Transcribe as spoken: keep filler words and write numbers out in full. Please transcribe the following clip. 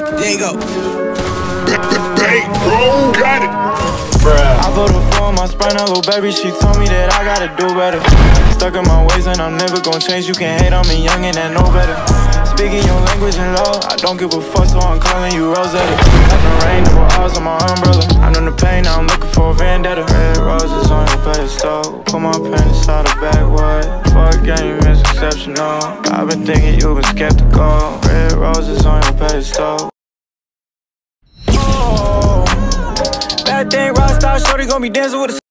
There you go. Bang, bro, got it. I put a four on my spine, little baby, she told me that I gotta do better. Stuck in my ways and I'm never gonna change. You can't hate on me, young and I know better. Speaking your language and law, I don't give a fuck, so I'm calling you Rosetta. Like the rain, double R's on my umbrella. I know the pain, now I'm looking for a vendetta. Red roses on your pedestal, put my pen inside a backwood. Fuck game is exceptional, I've been thinking you've been skeptical. Red roses on your pedestal. Oh, bad thing, rock star, shorty gon' be dancing with a